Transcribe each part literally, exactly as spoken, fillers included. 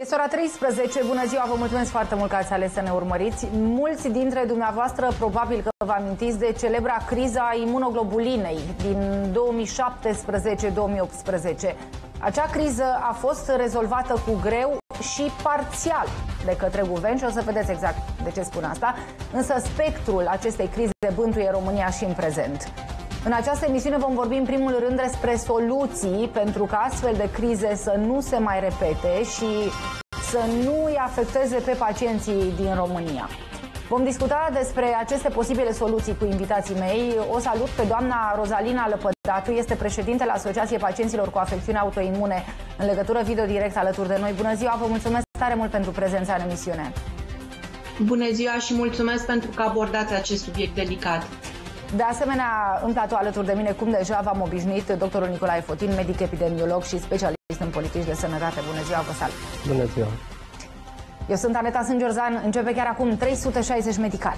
Este ora treisprezece, bună ziua, vă mulțumesc foarte mult că ați ales să ne urmăriți. Mulți dintre dumneavoastră probabil că vă amintiți de celebra criza imunoglobulinei din două mii șaptesprezece două mii optsprezece. Acea criză a fost rezolvată cu greu și parțial de către guvern și o să vedeți exact de ce spun asta, însă spectrul acestei crize bântuie România și în prezent. În această emisiune vom vorbi în primul rând despre soluții pentru ca astfel de crize să nu se mai repete și să nu îi afecteze pe pacienții din România. Vom discuta despre aceste posibile soluții cu invitații mei. O salut pe doamna Rozalina Lăpădatu, este președintele Asociației Pacienților cu Afecțiuni Autoimune, în legătură video direct alături de noi. Bună ziua, vă mulțumesc tare mult pentru prezența în emisiune. Bună ziua și mulțumesc pentru că abordați acest subiect delicat. De asemenea, în platou alături de mine, cum deja v-am obișnuit, doctorul Nicolae Fotin, medic epidemiolog și specialist în politici de sănătate. Bună ziua, vă salut! Bună ziua! Eu sunt Aneta Sângerzan, începe chiar acum trei sute șaizeci Medical.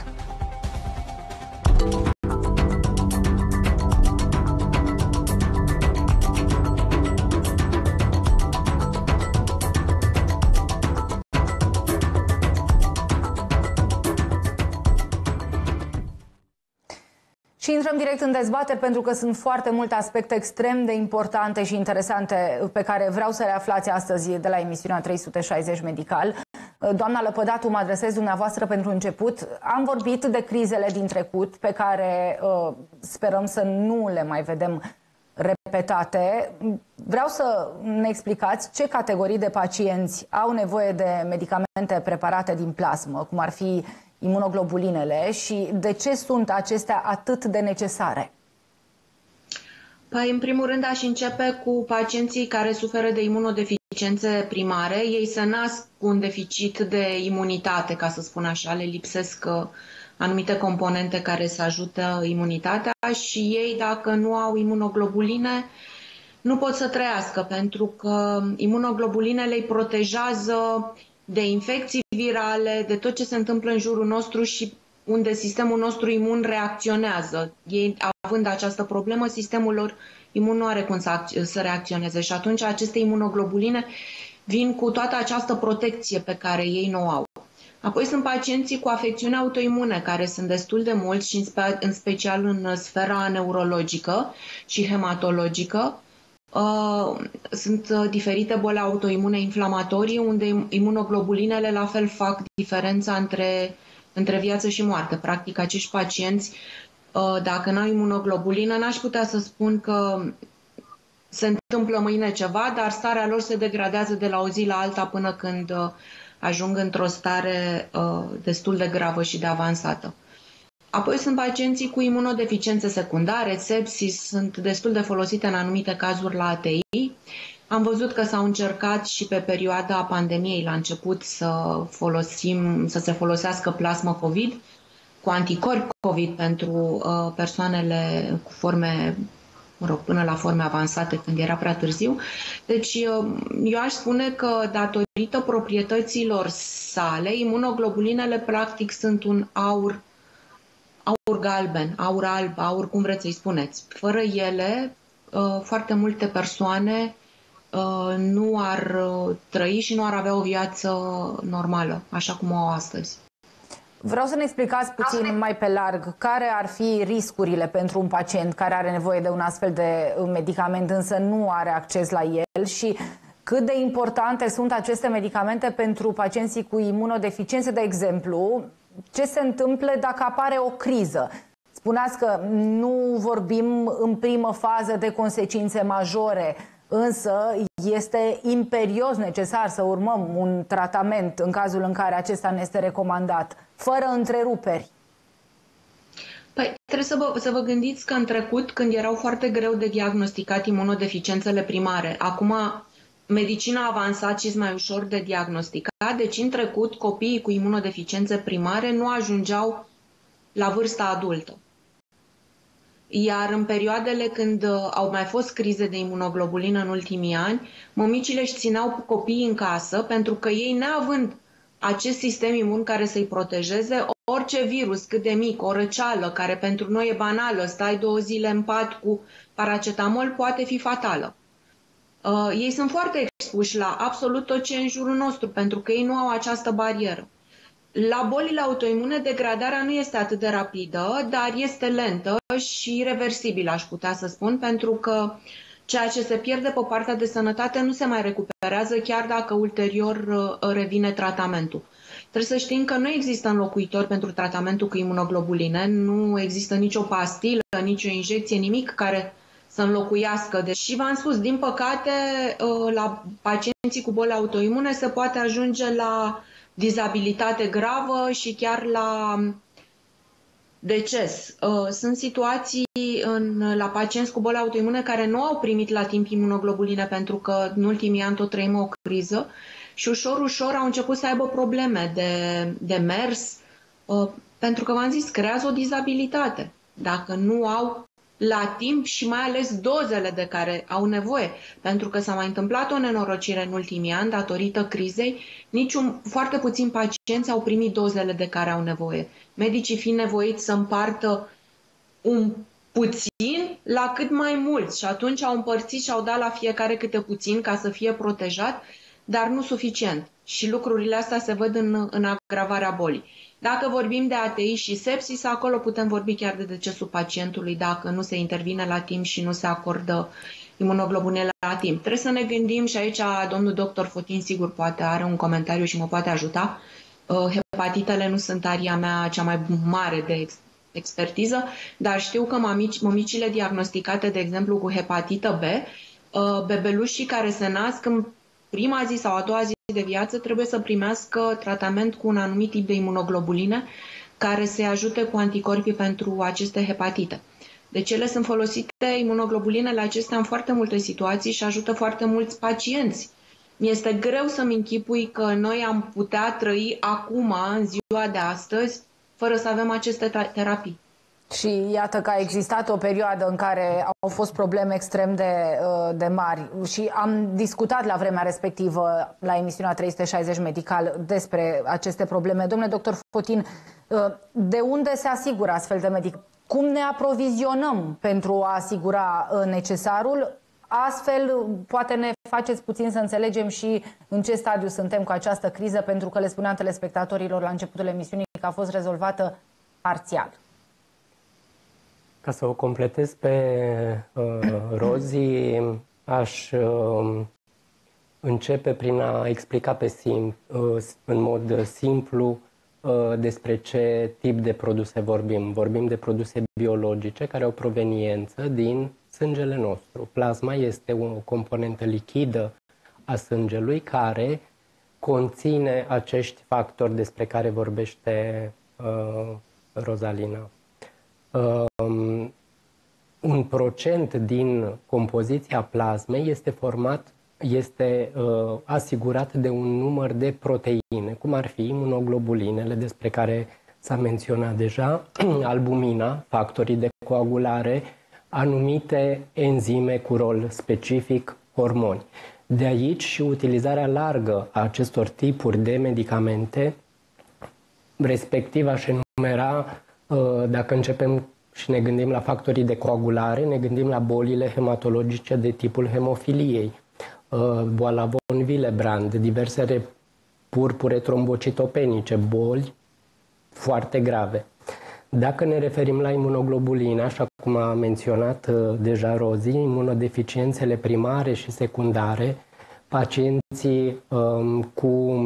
Și intrăm direct în dezbateri pentru că sunt foarte multe aspecte extrem de importante și interesante pe care vreau să le aflați astăzi de la emisiunea trei sute șaizeci Medical. Doamna Lăpădatu, mă adresez dumneavoastră pentru început. Am vorbit de crizele din trecut pe care uh, sperăm să nu le mai vedem repetate. Vreau să ne explicați ce categorii de pacienți au nevoie de medicamente preparate din plasmă, cum ar fi imunoglobulinele, și de ce sunt acestea atât de necesare? Păi, în primul rând, aș începe cu pacienții care suferă de imunodeficiențe primare. Ei se nasc cu un deficit de imunitate, ca să spun așa, le lipsesc anumite componente care să ajută imunitatea și ei, dacă nu au imunoglobuline, nu pot să trăiască, pentru că imunoglobulinele îi protejează de infecții virale, de tot ce se întâmplă în jurul nostru și unde sistemul nostru imun reacționează. Ei, având această problemă, sistemul lor imun nu are cum să, să reacționeze și atunci aceste imunoglobuline vin cu toată această protecție pe care ei nu o au. Apoi sunt pacienții cu afecțiuni autoimune, care sunt destul de mulți și în, spe, în special în sfera neurologică și hematologică. Uh, sunt diferite boli autoimune inflamatorii, unde imunoglobulinele la fel fac diferența între, între viață și moarte. Practic, acești pacienți, uh, dacă nu au imunoglobulină, n-aș putea să spun că se întâmplă mâine ceva, dar starea lor se degradează de la o zi la alta până când uh, ajung într-o stare uh, destul de gravă și de avansată. Apoi sunt pacienții cu imunodeficiențe secundare, sepsis, sunt destul de folosite în anumite cazuri la A T I. Am văzut că s-au încercat și pe perioada pandemiei la început să, folosim, să se folosească plasmă COVID cu anticorpi COVID pentru uh, persoanele cu forme, mă rog, până la forme avansate, când era prea târziu. Deci uh, eu aș spune că datorită proprietăților sale, imunoglobulinele practic sunt un aur aur galben, aur alb, aur cum vreți să-i spuneți. Fără ele, foarte multe persoane nu ar trăi și nu ar avea o viață normală, așa cum o au astăzi. Vreau să ne explicați puțin mai pe larg care ar fi riscurile pentru un pacient care are nevoie de un astfel de medicament, însă nu are acces la el, și cât de importante sunt aceste medicamente pentru pacienții cu imunodeficiențe, de exemplu. Ce se întâmplă dacă apare o criză? Spuneați că nu vorbim în primă fază de consecințe majore, însă este imperios necesar să urmăm un tratament în cazul în care acesta ne este recomandat, fără întreruperi. Păi, trebuie să vă, să vă gândiți că în trecut, când erau foarte greu de diagnosticat imunodeficiențele primare, acum medicina a avansat și este mai ușor de diagnosticat, deci în trecut copiii cu imunodeficiențe primare nu ajungeau la vârsta adultă. Iar în perioadele când au mai fost crize de imunoglobulină în ultimii ani, mămicile își țineau copiii în casă pentru că ei, neavând acest sistem imun care să-i protejeze, orice virus cât de mic, o răceală care pentru noi e banală, stai două zile în pat cu paracetamol, poate fi fatală. Uh, ei sunt foarte expuși la absolut tot ce e în jurul nostru, pentru că ei nu au această barieră. La bolile autoimune, degradarea nu este atât de rapidă, dar este lentă și reversibilă, aș putea să spun, pentru că ceea ce se pierde pe partea de sănătate nu se mai recuperează, chiar dacă ulterior uh, revine tratamentul. Trebuie să știm că nu există înlocuitor pentru tratamentul cu imunoglobuline, nu există nicio pastilă, nicio injecție, nimic care să înlocuiască. Deși v-am spus, din păcate, la pacienții cu boli autoimune se poate ajunge la dizabilitate gravă și chiar la deces. Sunt situații în, la pacienți cu boli autoimune care nu au primit la timp imunoglobuline pentru că în ultimii ani tot trăim o criză și ușor, ușor au început să aibă probleme de, de mers, pentru că, v-am zis, creează o dizabilitate. Dacă nu au la timp și mai ales dozele de care au nevoie, pentru că s-a mai întâmplat o nenorocire în ultimii ani datorită crizei, niciun, foarte puțini pacienți au primit dozele de care au nevoie. Medicii fiind nevoiți să împartă un puțin la cât mai mulți și atunci au împărțit și au dat la fiecare câte puțin ca să fie protejat, dar nu suficient. Și lucrurile astea se văd în, în agravarea bolii. Dacă vorbim de A T I și sepsis, acolo putem vorbi chiar de decesul pacientului dacă nu se intervine la timp și nu se acordă imunoglobulele la timp. Trebuie să ne gândim și aici domnul doctor Fotin sigur poate are un comentariu și mă poate ajuta. Hepatitele nu sunt aria mea cea mai mare de expertiză, dar știu că mămici, mămicile diagnosticate, de exemplu, cu hepatită B, bebelușii care se nasc în prima zi sau a doua zi de viață trebuie să primească tratament cu un anumit tip de imunoglobuline care să-i ajute cu anticorpii pentru aceste hepatite. Deci ele sunt folosite, imunoglobulinele acestea, în foarte multe situații și ajută foarte mulți pacienți. Mi-este greu să-mi închipui că noi am putea trăi acum, în ziua de astăzi, fără să avem aceste terapii. Și iată că a existat o perioadă în care au fost probleme extrem de, de mari și am discutat la vremea respectivă la emisiunea trei sute șaizeci Medical despre aceste probleme. Domnule doctor Fotin, de unde se asigură astfel de medic? Cum ne aprovizionăm pentru a asigura necesarul? Astfel, poate ne faceți puțin să înțelegem și în ce stadiu suntem cu această criză, pentru că le spuneam telespectatorilor la începutul emisiunii că a fost rezolvată parțial. Ca să o completez pe uh, Rozi, aș uh, începe prin a explica pe sim, uh, în mod simplu uh, despre ce tip de produse vorbim. Vorbim de produse biologice care au proveniență din sângele nostru. Plasma este o componentă lichidă a sângelui care conține acești factori despre care vorbește uh, Rozalina. Um, un procent din compoziția plasmei este format, este uh, asigurat de un număr de proteine, cum ar fi imunoglobulinele, despre care s-a menționat deja, albumina, factorii de coagulare, anumite enzime cu rol specific, hormoni. De aici și utilizarea largă a acestor tipuri de medicamente, respectiv aș enumera, dacă începem și ne gândim la factorii de coagulare, ne gândim la bolile hematologice de tipul hemofiliei, boala von Willebrand, diversele purpure trombocitopenice, boli foarte grave. Dacă ne referim la imunoglobuline, așa cum a menționat deja Rozi, imunodeficiențele primare și secundare, pacienții um, cu,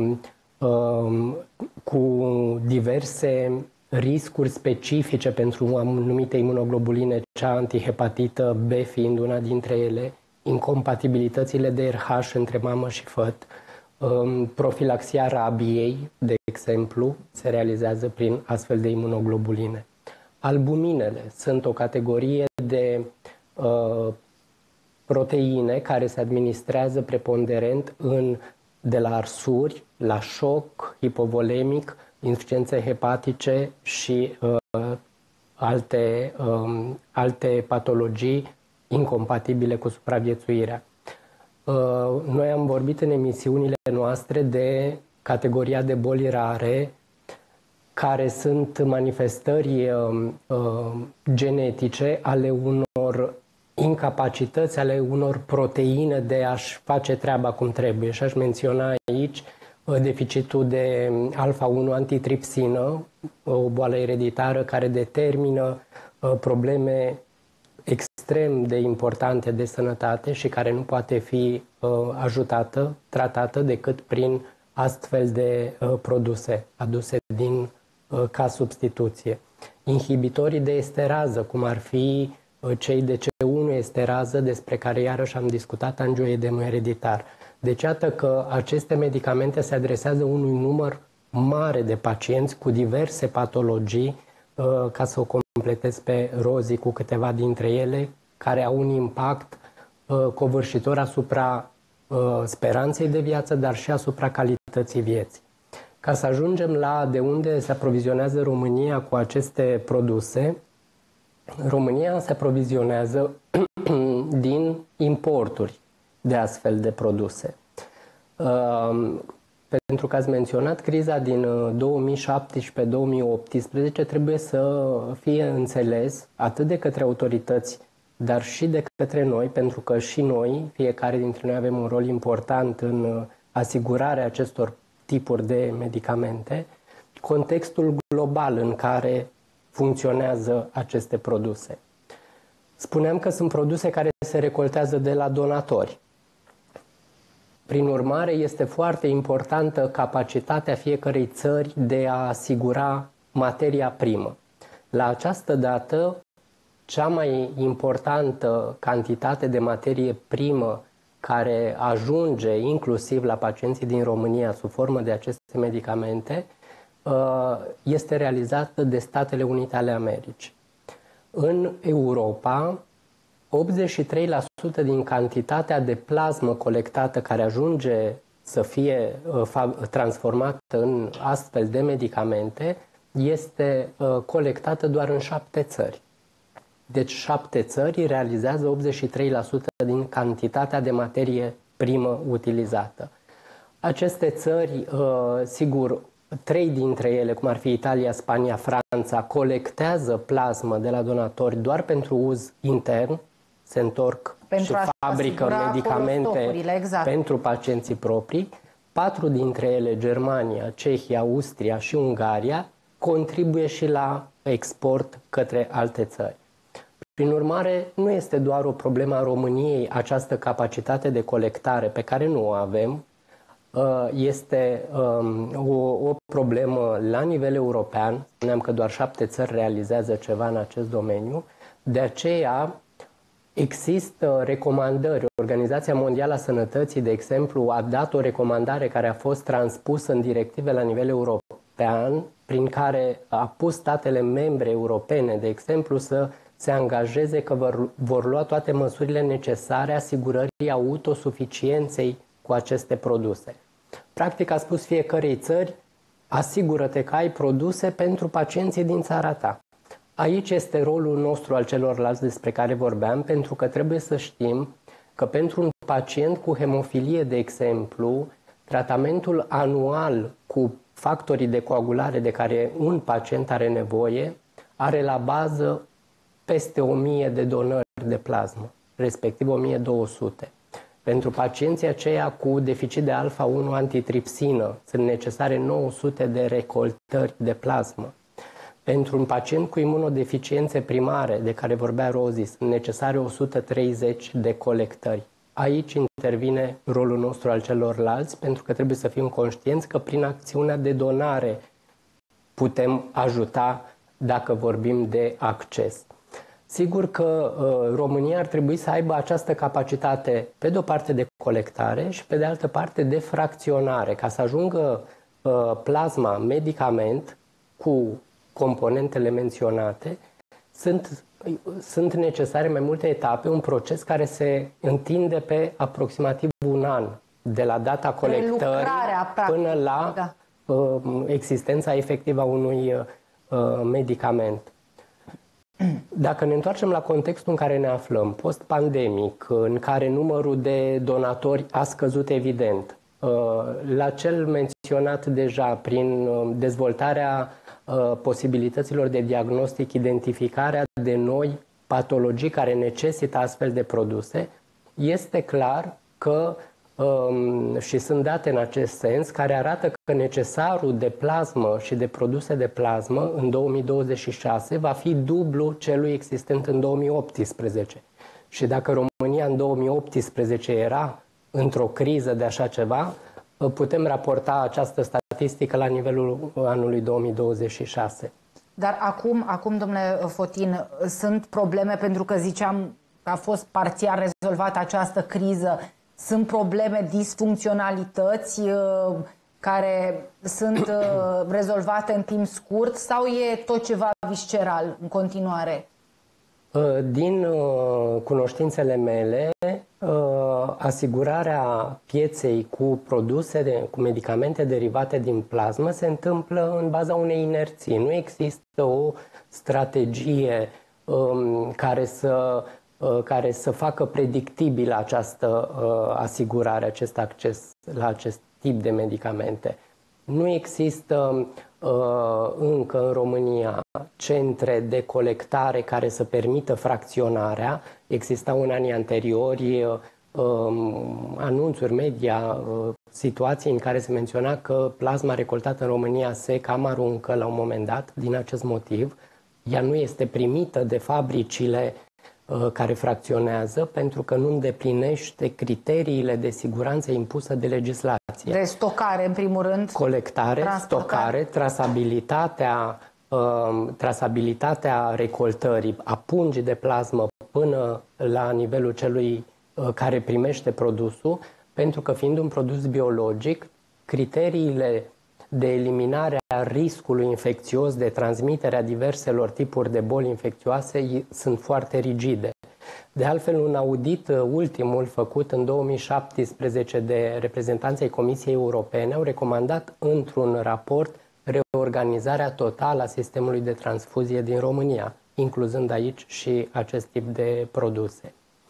um, cu diverse riscuri specifice pentru anumite imunoglobuline, cea antihepatită B fiind una dintre ele, incompatibilitățile de R H între mamă și făt, profilaxia rabiei, de exemplu, se realizează prin astfel de imunoglobuline. Albuminele sunt o categorie de uh, proteine care se administrează preponderent în, de la arsuri, la șoc hipovolemic, insuficiențe hepatice și uh, alte, um, alte patologii incompatibile cu supraviețuirea. Uh, noi am vorbit în emisiunile noastre de categoria de boli rare, care sunt manifestări uh, uh, genetice ale unor incapacități ale unor proteine de a-și face treaba cum trebuie. Și aș menționa aici deficitul de alfa unu antitripsină, o boală ereditară care determină probleme extrem de importante de sănătate și care nu poate fi ajutată, tratată decât prin astfel de produse aduse din, ca substituție. Inhibitorii de esterază, cum ar fi cei de C unu esterază, despre care iarăși am discutat, angioedemul ereditar. Deci iată că aceste medicamente se adresează unui număr mare de pacienți cu diverse patologii, ca să o completez pe Rozi cu câteva dintre ele, care au un impact covârșitor asupra speranței de viață, dar și asupra calității vieții. Ca să ajungem la de unde se aprovizionează România cu aceste produse, România se aprovizionează din importuri de astfel de produse. Pentru că ați menționat criza din două mii șaptesprezece două mii optsprezece, trebuie să fie înțeles atât de către autorități, dar și de către noi, pentru că și noi, fiecare dintre noi, avem un rol important în asigurarea acestor tipuri de medicamente, contextul global în care funcționează aceste produse. Spuneam că sunt produse care se recoltează de la donatori. Prin urmare, este foarte importantă capacitatea fiecărei țări de a asigura materia primă. La această dată, cea mai importantă cantitate de materie primă care ajunge inclusiv la pacienții din România sub formă de aceste medicamente este realizată de Statele Unite ale Americii. În Europa, optzeci și trei la sută din cantitatea de plasmă colectată care ajunge să fie transformată în astfel de medicamente este colectată doar în șapte țări. Deci șapte țări realizează optzeci și trei la sută din cantitatea de materie primă utilizată. Aceste țări, sigur, trei dintre ele, cum ar fi Italia, Spania, Franța, colectează plasmă de la donatori doar pentru uz intern, se întorc pentru și fabrică medicamente exact. Pentru pacienții proprii. Patru dintre ele, Germania, Cehia, Austria și Ungaria, contribuie și la export către alte țări. Prin urmare, nu este doar o problemă a României această capacitate de colectare pe care nu o avem, este o, o problemă la nivel european. Spuneam că doar șapte țări realizează ceva în acest domeniu. De aceea există recomandări. Organizația Mondială a Sănătății, de exemplu, a dat o recomandare care a fost transpusă în directive la nivel european, prin care a pus statele membre europene, de exemplu, să se angajeze că vor, vor lua toate măsurile necesare asigurării autosuficienței cu aceste produse. Practic a spus fiecărei țări, asigură-te că ai produse pentru pacienții din țara ta. Aici este rolul nostru al celorlalți despre care vorbeam, pentru că trebuie să știm că pentru un pacient cu hemofilie, de exemplu, tratamentul anual cu factorii de coagulare de care un pacient are nevoie are la bază peste o mie de donări de plasmă, respectiv o mie două sute. Pentru pacienții aceia cu deficit de alfa unu antitripsină sunt necesare nouă sute de recoltări de plasmă. Pentru un pacient cu imunodeficiențe primare, de care vorbea Rozi, sunt necesare o sută treizeci de colectări. Aici intervine rolul nostru al celorlalți, pentru că trebuie să fim conștienți că prin acțiunea de donare putem ajuta dacă vorbim de acces. Sigur că uh, România ar trebui să aibă această capacitate, pe de o parte de colectare și pe de altă parte de fracționare, ca să ajungă uh, plasma medicament cu componentele menționate. Sunt, sunt necesare mai multe etape, un proces care se întinde pe aproximativ un an, de la data colectării până la da. uh, existența efectivă a unui uh, medicament. Dacă ne întoarcem la contextul în care ne aflăm, post-pandemic, în care numărul de donatori a scăzut evident, la cel menționat deja prin dezvoltarea posibilităților de diagnostic, identificarea de noi patologii care necesită astfel de produse, este clar că um, și sunt date în acest sens care arată că necesarul de plasmă și de produse de plasmă în două mii douăzeci și șase va fi dublu celui existent în două mii optsprezece. Și dacă România în două mii optsprezece era într-o criză de așa ceva, putem raporta această statistică la nivelul anului două mii douăzeci și șase. Dar acum, acum, domnule Fotin, sunt probleme, pentru că ziceam că a fost parțial rezolvată această criză, sunt probleme, disfuncționalități uh, care sunt uh, rezolvate în timp scurt sau e tot ceva visceral în continuare? Din uh, cunoștințele mele, uh, asigurarea pieței cu produse, de, cu medicamente derivate din plasmă se întâmplă în baza unei inerții. Nu există o strategie um, care, să, uh, care să facă predictibilă această uh, asigurare, acest acces la acest tip de medicamente. Nu există uh, încă în România centre de colectare care să permită fracționarea. Existau în anii anteriori uh, anunțuri media, uh, situații în care se menționa că plasma recoltată în România se cam aruncă la un moment dat din acest motiv. Ea nu este primită de fabricile uh, care fracționează pentru că nu îndeplinește criteriile de siguranță impusă de legislație. De stocare, în primul rând. Colectare, stocare, trasabilitatea, uh, trasabilitatea recoltării a pungii de plasmă până la nivelul celui uh, care primește produsul, pentru că fiind un produs biologic, criteriile de eliminare a riscului infecțios de transmiterea diverselor tipuri de boli infecțioase sunt foarte rigide. De altfel, un audit, ultimul făcut în două mii șaptesprezece de reprezentanții Comisiei Europene, au recomandat într-un raport reorganizarea totală a sistemului de transfuzie din România, incluzând aici și acest tip de produse.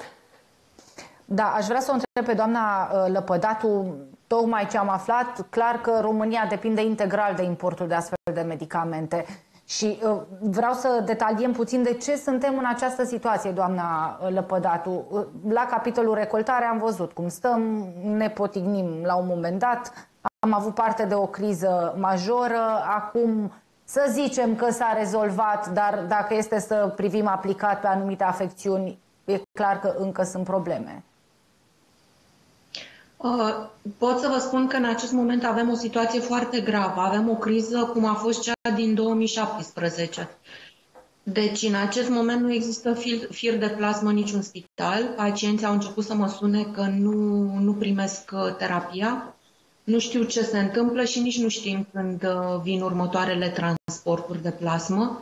Da, aș vrea să o întreb pe doamna Lăpădatu, tocmai ce am aflat, clar că România depinde integral de importul de astfel de medicamente. Și uh, vreau să detaliem puțin de ce suntem în această situație, doamna Lăpădatu. La capitolul recoltare am văzut cum stăm, ne potignim la un moment dat, am avut parte de o criză majoră, acum să zicem că s-a rezolvat, dar dacă este să privim aplicat pe anumite afecțiuni, e clar că încă sunt probleme. Pot să vă spun că în acest moment avem o situație foarte gravă. Avem o criză cum a fost cea din două mii șaptesprezece. Deci în acest moment nu există fir, fir de plasmă în niciun spital. Pacienții au început să mă sune că nu, nu primesc terapia. Nu știu ce se întâmplă și nici nu știm când vin următoarele transporturi de plasmă.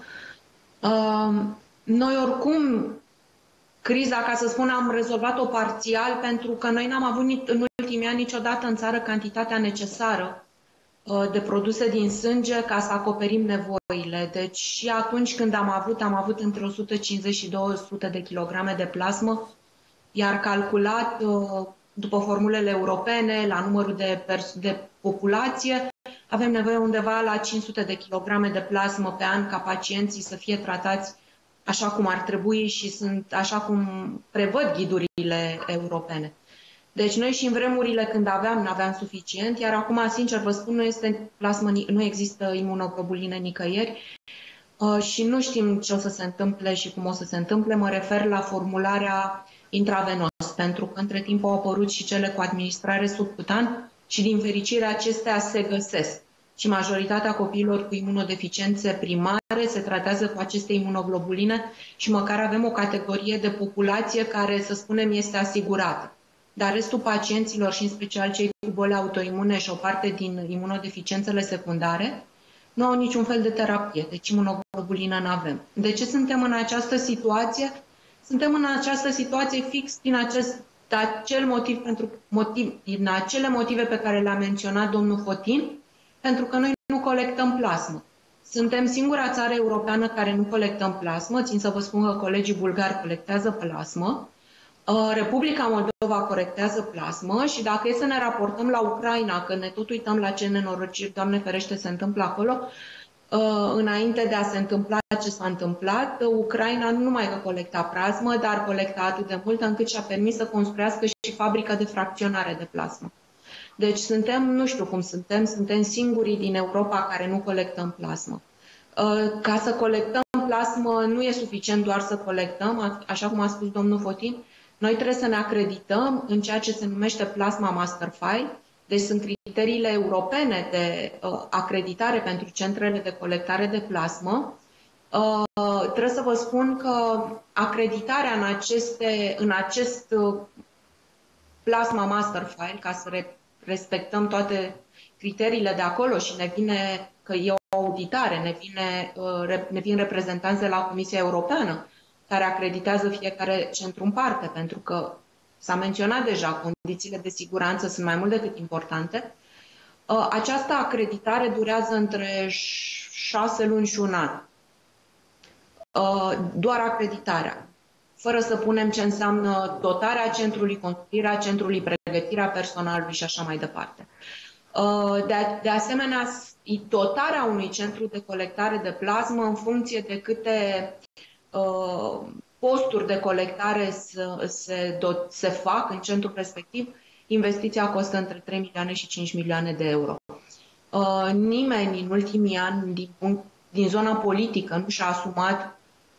Noi oricum criza, ca să spun, am rezolvat-o parțial pentru că noi n-am avut în ultimii ani niciodată în țară cantitatea necesară de produse din sânge ca să acoperim nevoile. Deci și atunci când am avut, am avut între o sută cincizeci și două sute de kilograme de plasmă, iar calculat după formulele europene, la numărul de, de populație, avem nevoie undeva la cinci sute de kilograme de plasmă pe an ca pacienții să fie tratați așa cum ar trebui și sunt așa cum prevăd ghidurile europene. Deci noi și în vremurile când aveam, n-aveam suficient, iar acum, sincer vă spun, nu, este plasmă, nu există imunoglobuline nicăieri uh, și nu știm ce o să se întâmple și cum o să se întâmple. Mă refer la formularea intravenos, pentru că între timp au apărut și cele cu administrare subcutan și din fericire acestea se găsesc. Și majoritatea copiilor cu imunodeficiențe primare se tratează cu aceste imunoglobuline și măcar avem o categorie de populație care, să spunem, este asigurată. Dar restul pacienților și în special cei cu boli autoimune și o parte din imunodeficiențele secundare nu au niciun fel de terapie, deci imunoglobulină nu avem. De ce suntem în această situație? Suntem în această situație fix din acest, acel motiv, pentru motiv, din acele motive pe care le-a menționat domnul Fotin, pentru că noi nu colectăm plasmă. Suntem singura țară europeană care nu colectăm plasmă. Țin să vă spun că colegii bulgari colectează plasmă. Republica Moldova colectează plasmă și dacă e să ne raportăm la Ucraina, că ne tot uităm la ce nenorociri, Doamne ferește, se întâmplă acolo, înainte de a se întâmpla ce s-a întâmplat, Ucraina nu numai că colecta plasmă, dar colecta atât de mult încât și-a permis să construiască și fabrica de fracționare de plasmă. Deci suntem, nu știu cum suntem, suntem singurii din Europa care nu colectăm plasmă. Ca să colectăm plasmă nu e suficient doar să colectăm, așa cum a spus domnul Fotin, noi trebuie să ne acredităm în ceea ce se numește Plasma Master File. Deci sunt criteriile europene de uh, acreditare pentru centrele de colectare de plasmă. Uh, trebuie să vă spun că acreditarea în, aceste, în acest uh, Plasma Master File, ca să re respectăm toate criteriile de acolo și ne vine că e o auditare, ne, vine, uh, ne vin reprezentanți de la Comisia Europeană care acreditează fiecare centru în parte, pentru că s-a menționat deja, condițiile de siguranță sunt mai mult decât importante. Această acreditare durează între șase luni și un an. Doar acreditarea, fără să punem ce înseamnă dotarea centrului, construirea centrului, pregătirea personalului și așa mai departe. De, de asemenea, dotarea unui centru de colectare de plasmă în funcție de câte posturi de colectare se, se, dot, se fac în centrul respectiv, investiția costă între trei milioane și cinci milioane de euro. Uh, nimeni în ultimii ani din, punct, din zona politică nu și-a asumat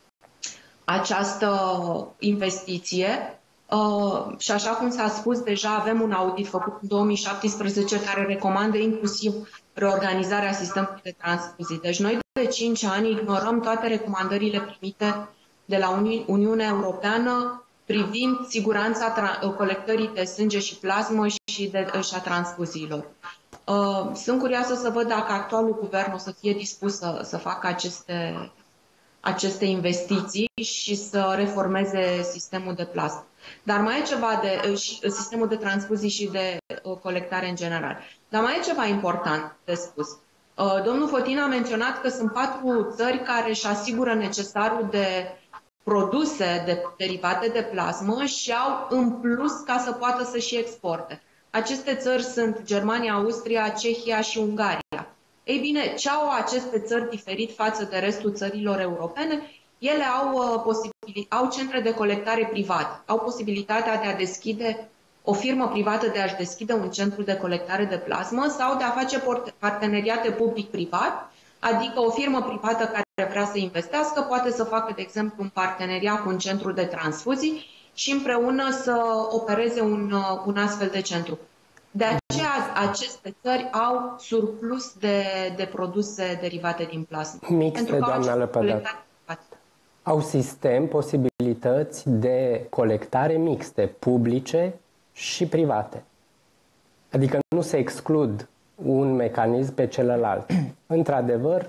această investiție uh, și așa cum s-a spus deja, avem un audit făcut în două mii șaptesprezece care recomandă inclusiv reorganizarea sistemului de transfuzii. Deci noi de cinci ani ignorăm toate recomandările primite de la Uni Uniunea Europeană privind siguranța colectării de sânge și plasmă și, de, și a transfuziilor. Uh, sunt curioasă să văd dacă actualul guvern o să fie dispus să, să facă aceste, aceste investiții și să reformeze sistemul de plasmă. Dar mai e ceva de și, sistemul de transfuzii și de uh, colectare în general. Dar mai e ceva important de spus. Uh, domnul Fotin a menționat că sunt patru țări care își asigură necesarul de produse de derivate de plasmă și au în plus ca să poată să și exporte. Aceste țări sunt Germania, Austria, Cehia și Ungaria. Ei bine, ce au aceste țări diferit față de restul țărilor europene? Ele au, uh, au centre de colectare private, au posibilitatea de a deschide o firmă privată de a-și deschide un centru de colectare de plasmă sau de a face parteneriate public-privat, adică o firmă privată care vrea să investească poate să facă, de exemplu, un parteneriat cu un centru de transfuzii și împreună să opereze un, un astfel de centru. De aceea, aceste țări au surplus de, de produse derivate din plasmă. Mixte, doamna Lepădat. Au sistem, posibilități de colectare mixte, publice și private. Adică nu se exclud un mecanism pe celălalt. Într-adevăr,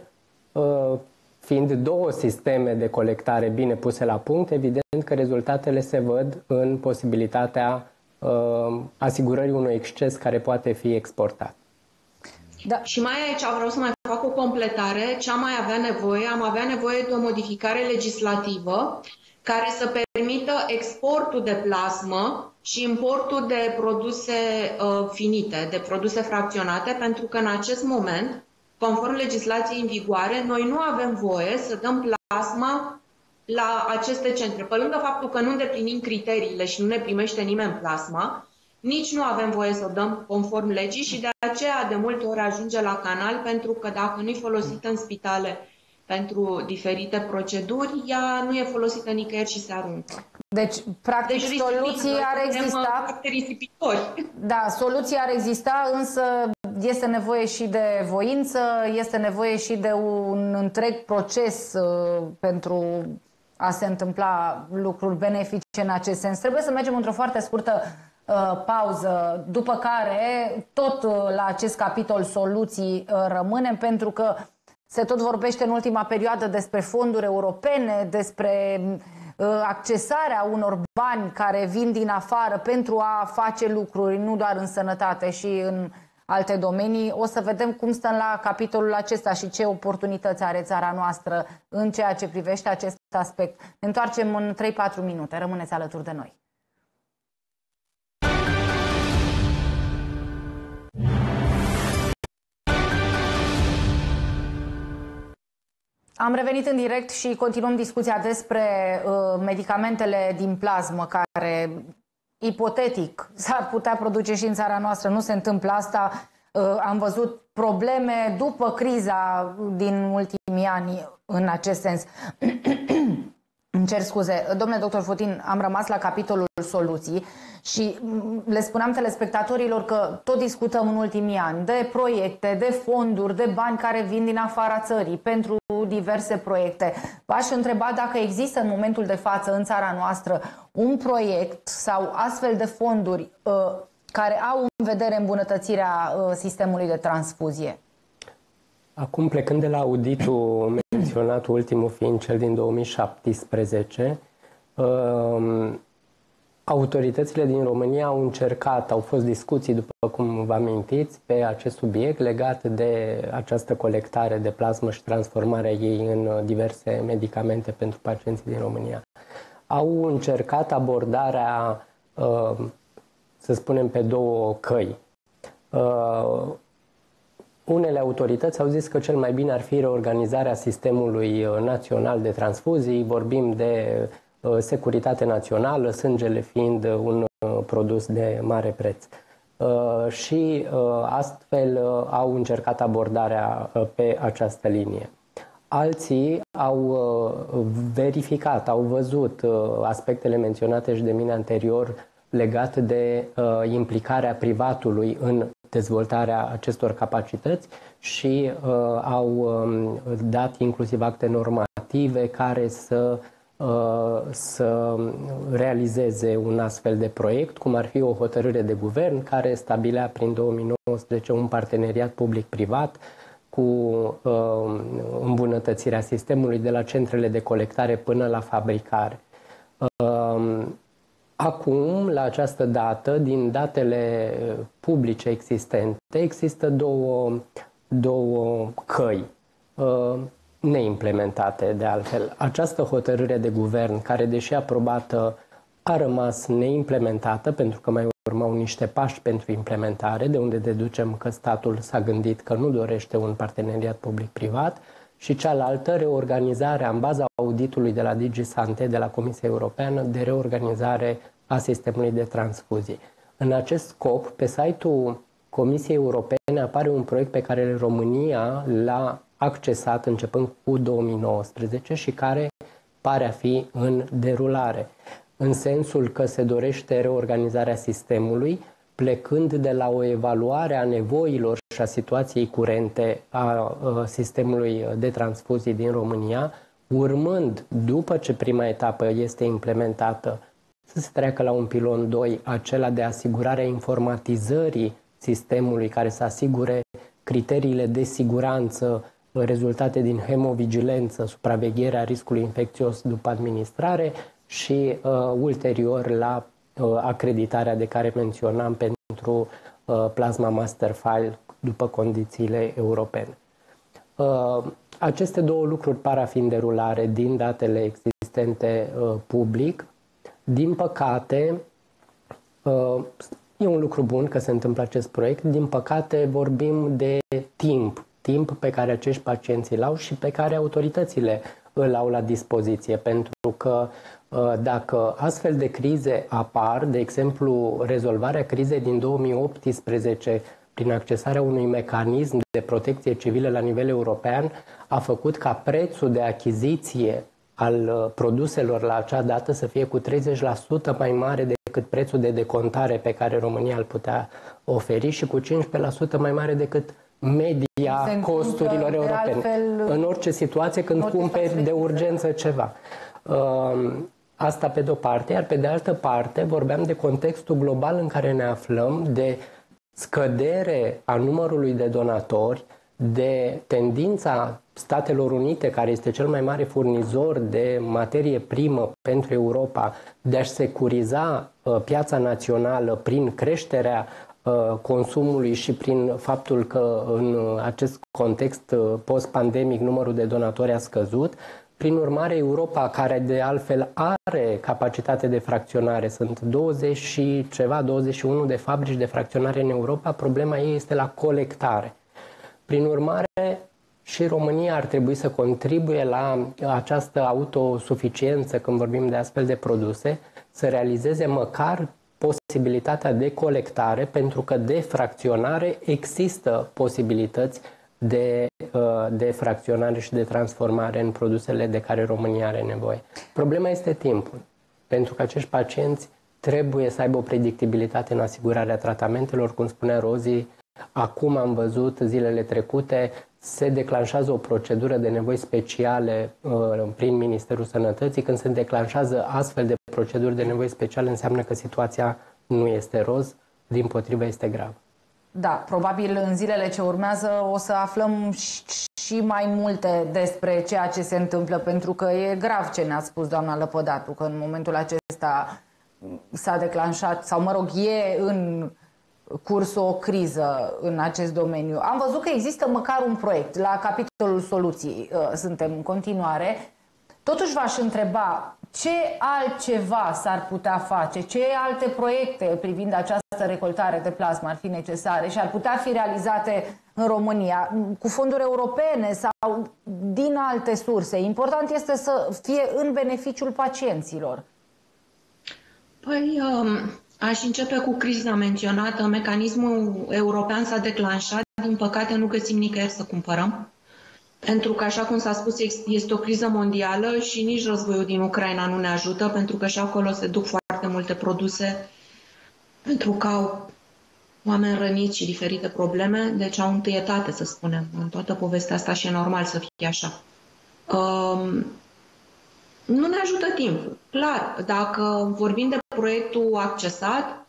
fiind două sisteme de colectare bine puse la punct, evident că rezultatele se văd în posibilitatea asigurării unui exces care poate fi exportat. Da. Și mai aici vreau să mai fac o completare. Ce am mai avea nevoie? Am avea nevoie de o modificare legislativă care să permită exportul de plasmă și importul de produse uh, finite, de produse fracționate, pentru că în acest moment, conform legislației în vigoare, noi nu avem voie să dăm plasma la aceste centre. Pe lângă faptul că nu îndeplinim criteriile și nu ne primește nimeni plasma, nici nu avem voie să o dăm conform legii și de aceea de multe ori ajunge la canal, pentru că dacă nu e folosită în spitale pentru diferite proceduri, ea nu e folosită nicăieri și se aruncă. Deci, practic, deci, soluții ar exista. Da, soluții ar exista, însă este nevoie și de voință, este nevoie și de un întreg proces uh, pentru a se întâmpla lucruri benefice în acest sens. Trebuie să mergem într-o foarte scurtă uh, pauză, după care tot uh, la acest capitol soluții uh, rămânem, pentru că se tot vorbește în ultima perioadă despre fonduri europene, despre uh, accesarea unor bani care vin din afară pentru a face lucruri, nu doar în sănătate și în alte domenii. O să vedem cum stăm la capitolul acesta și ce oportunități are țara noastră în ceea ce privește acest aspect. Ne întoarcem în trei patru minute. Rămâneți alături de noi. Am revenit în direct și continuăm discuția despre uh, medicamentele din plasmă care, ipotetic, s-ar putea produce și în țara noastră. Nu se întâmplă asta. Uh, am văzut probleme după criza din ultimii ani în acest sens. Îmi cer scuze. Domnule doctor Fotin, am rămas la capitolul soluții și le spuneam telespectatorilor că tot discutăm în ultimii ani de proiecte, de fonduri, de bani care vin din afara țării pentru diverse proiecte. V-aș întreba dacă există în momentul de față în țara noastră un proiect sau astfel de fonduri uh, care au în vedere îmbunătățirea uh, sistemului de transfuzie. Acum, plecând de la auditul menționat, ultimul fiind cel din două mii șaptesprezece, autoritățile din România au încercat, au fost discuții, după cum vă amintiți, pe acest subiect legat de această colectare de plasmă și transformarea ei în diverse medicamente pentru pacienții din România. Au încercat abordarea, să spunem, pe două căi. Unele autorități au zis că cel mai bine ar fi reorganizarea sistemului național de transfuzii, vorbim de uh, securitate națională, sângele fiind un uh, produs de mare preț. Uh, și uh, astfel uh, au încercat abordarea uh, pe această linie. Alții au uh, verificat, au văzut uh, aspectele menționate și de mine anterior legat de uh, implicarea privatului în dezvoltarea acestor capacități și uh, au um, dat inclusiv acte normative care să, uh, să realizeze un astfel de proiect, cum ar fi o hotărâre de guvern care stabilea prin două mii nouăsprezece un parteneriat public-privat cu uh, îmbunătățirea sistemului de la centrele de colectare până la fabricare. Uh, Acum, la această dată, din datele publice existente, există două, două căi uh, neimplementate de altfel. Această hotărâre de guvern, care deși aprobată, a rămas neimplementată pentru că mai urmau niște pași pentru implementare, de unde deducem că statul s-a gândit că nu dorește un parteneriat public-privat, și cealaltă, reorganizarea în baza auditului de la DigiSante, de la Comisia Europeană, de reorganizare a sistemului de transfuzie. În acest scop, pe site-ul Comisiei Europene apare un proiect pe care România l-a accesat începând cu două mii nouăsprezece și care pare a fi în derulare, în sensul că se dorește reorganizarea sistemului, plecând de la o evaluare a nevoilor și a situației curente a sistemului de transfuzii din România, urmând, după ce prima etapă este implementată, să se treacă la un pilon doi, acela de asigurarea informatizării sistemului care să asigure criteriile de siguranță rezultate din hemovigilență, supravegherea riscului infecțios după administrare și uh, ulterior la acreditarea de care menționam pentru uh, plasma master file după condițiile europene. Uh, aceste două lucruri par a fi în derulare din datele existente uh, public. Din păcate, uh, e un lucru bun că se întâmplă acest proiect. Din păcate vorbim de timp, timp pe care acești pacienți îl au și pe care autoritățile îl au la dispoziție, pentru că dacă astfel de crize apar, de exemplu, rezolvarea crizei din două mii optsprezece prin accesarea unui mecanism de protecție civilă la nivel european, a făcut ca prețul de achiziție al produselor la acea dată să fie cu treizeci la sută mai mare decât prețul de decontare pe care România îl putea oferi și cu cincisprezece la sută mai mare decât media costurilor europene. Altfel, în orice situație când cumperi de urgență ceva. Asta pe de-o parte, iar pe de altă parte vorbeam de contextul global în care ne aflăm, de scădere a numărului de donatori, de tendința Statelor Unite, care este cel mai mare furnizor de materie primă pentru Europa, de a-și securiza uh, piața națională prin creșterea uh, consumului și prin faptul că în acest context uh, post-pandemic numărul de donatori a scăzut. Prin urmare, Europa, care de altfel are capacitate de fracționare, sunt douăzeci și ceva, douăzeci și unu de fabrici de fracționare în Europa, problema ei este la colectare. Prin urmare, și România ar trebui să contribuie la această autosuficiență când vorbim de astfel de produse, să realizeze măcar posibilitatea de colectare, pentru că de fracționare există posibilități de, de fracționare și de transformare în produsele de care România are nevoie. Problema este timpul, pentru că acești pacienți trebuie să aibă o predictibilitate în asigurarea tratamentelor, cum spunea Rozi. Acum am văzut, zilele trecute, se declanșează o procedură de nevoi speciale uh, prin Ministerul Sănătății. Când se declanșează astfel de proceduri de nevoi speciale, înseamnă că situația nu este roz, dimpotrivă este gravă. Da, probabil în zilele ce urmează o să aflăm și mai multe despre ceea ce se întâmplă, pentru că e grav ce ne-a spus doamna Lepădatu, că în momentul acesta s-a declanșat, sau mă rog, e în curs o criză în acest domeniu. Am văzut că există măcar un proiect. La capitolul soluții suntem în continuare. Totuși v-aș întreba ce altceva s-ar putea face, ce alte proiecte privind această recoltare de plasmă ar fi necesare și ar putea fi realizate în România, cu fonduri europene sau din alte surse. Important este să fie în beneficiul pacienților. Păi, aș începe cu criza menționată. Mecanismul european s-a declanșat. Din păcate, nu găsim nicăieri să cumpărăm. Pentru că, așa cum s-a spus, este o criză mondială și nici războiul din Ucraina nu ne ajută, pentru că și acolo se duc foarte multe produse, pentru că au oameni răniți și diferite probleme, deci au întâietate, să spunem, în toată povestea asta și e normal să fie așa. Um, nu ne ajută timpul. Clar, dacă vorbim de proiectul accesat,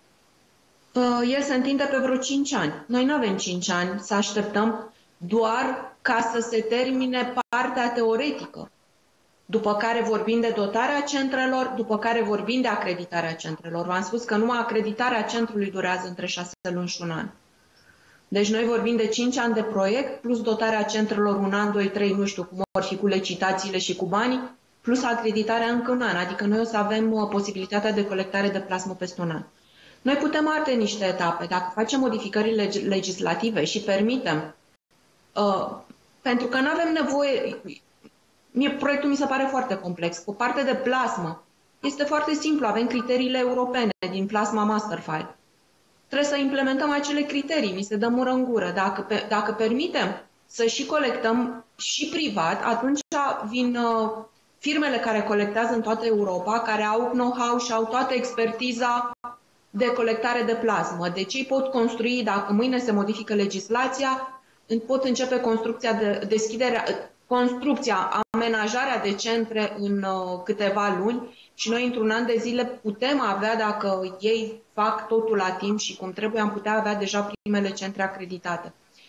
uh, el se întinde pe vreo cinci ani. Noi nu avem cinci ani să așteptăm doar ca să se termine partea teoretică, după care vorbim de dotarea centrelor, după care vorbim de acreditarea centrelor. V-am spus că numai acreditarea centrului durează între șase luni și un an. Deci noi vorbim de cinci ani de proiect, plus dotarea centrelor un an, doi, trei, nu știu cum or fi cu licitațiile și cu banii, plus acreditarea încă un an. Adică noi o să avem posibilitatea de colectare de plasmă peste un an. Noi putem arde niște etape. Dacă facem modificări legislative și permitem, uh, pentru că nu avem nevoie... Mie, proiectul mi se pare foarte complex. Cu partea de plasmă este foarte simplu. Avem criteriile europene din plasma Masterfile. Trebuie să implementăm acele criterii. Mi se dă mură în gură. Dacă, dacă permitem să și colectăm și privat, atunci vin uh, firmele care colectează în toată Europa, care au know-how și au toată expertiza de colectare de plasmă. Deci ei pot construi, dacă mâine se modifică legislația, pot începe construcția de deschiderea... construcția, amenajarea de centre în uh, câteva luni și noi într-un an de zile putem avea, dacă ei fac totul la timp și cum trebuie, am putea avea deja primele centre acreditate.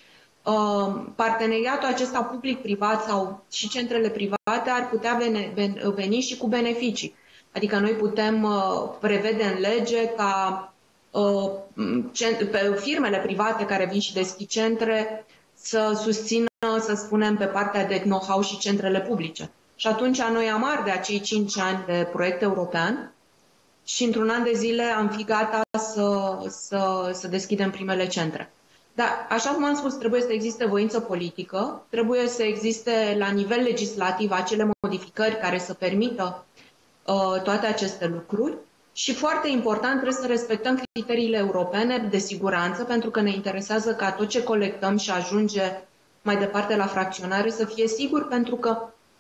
Uh, parteneriatul acesta public-privat sau și centrele private ar putea veni, veni și cu beneficii. Adică noi putem uh, prevede în lege ca uh, pe firmele private care vin și deschid centre să susțină, să spunem, pe partea de know-how și centrele publice. Și atunci noi am arde acei cinci ani de proiect european și într-un an de zile am fi gata să, să, să deschidem primele centre. Dar, așa cum am spus, trebuie să existe voință politică, trebuie să existe la nivel legislativ acele modificări care să permită uh, toate aceste lucruri. Și foarte important, trebuie să respectăm criteriile europene de siguranță, pentru că ne interesează ca tot ce colectăm și ajunge mai departe la fracționare să fie sigur, pentru că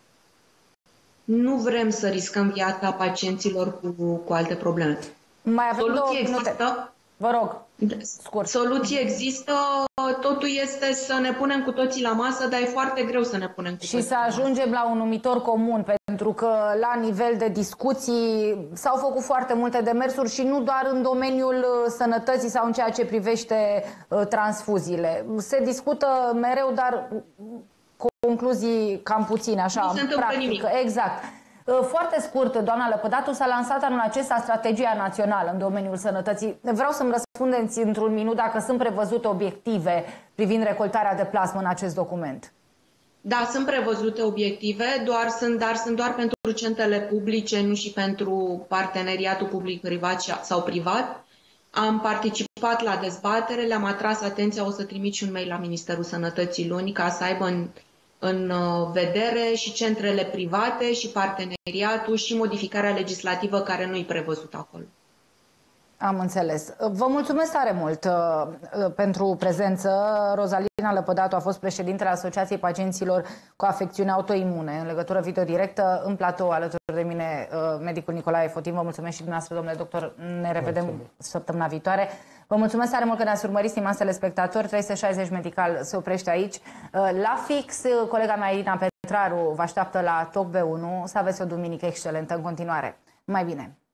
nu vrem să riscăm viața pacienților cu, cu alte probleme. Mai avem Soluție există. Vă rog, scurt. Soluție există, totul este să ne punem cu toții la masă, dar e foarte greu să ne punem cu și toții să ajungem la un numitor comun, pentru că la nivel de discuții s-au făcut foarte multe demersuri și nu doar în domeniul sănătății sau în ceea ce privește transfuziile. Se discută mereu, dar concluzii cam puține, așa, nu se întâmplă practică. Nimic. Exact. Foarte scurt, doamna Lepădatu, s-a lansat anul acesta strategia națională în domeniul sănătății. Vreau să-mi răspundeți într-un minut dacă sunt prevăzute obiective privind recoltarea de plasmă în acest document. Da, sunt prevăzute obiective, doar sunt, dar sunt doar pentru centrele publice, nu și pentru parteneriatul public-privat sau privat. Am participat la dezbatere, le-am atras atenția, o să trimit și un mail la Ministerul Sănătății luni ca să aibă în în vedere și centrele private și parteneriatul și modificarea legislativă care nu-i prevăzut acolo. Am înțeles. Vă mulțumesc tare mult uh, pentru prezență. Rozalina Lăpădatu a fost președintele Asociației Pacienților cu Afecțiuni Autoimune. În legătură video directă, în platou, alături de mine, uh, medicul Nicolae Fotin. Vă mulțumesc și dumneavoastră, domnule doctor. Ne revedem mulțumesc. Săptămâna viitoare. Vă mulțumesc tare mult că ne-ați urmărit, stimați telespectatori. trei sute șaizeci Medical se oprește aici. Uh, la fix, colega mea, Irina Petraru, vă așteaptă la Top B unu. Să aveți o duminică excelentă în continuare. Mai bine!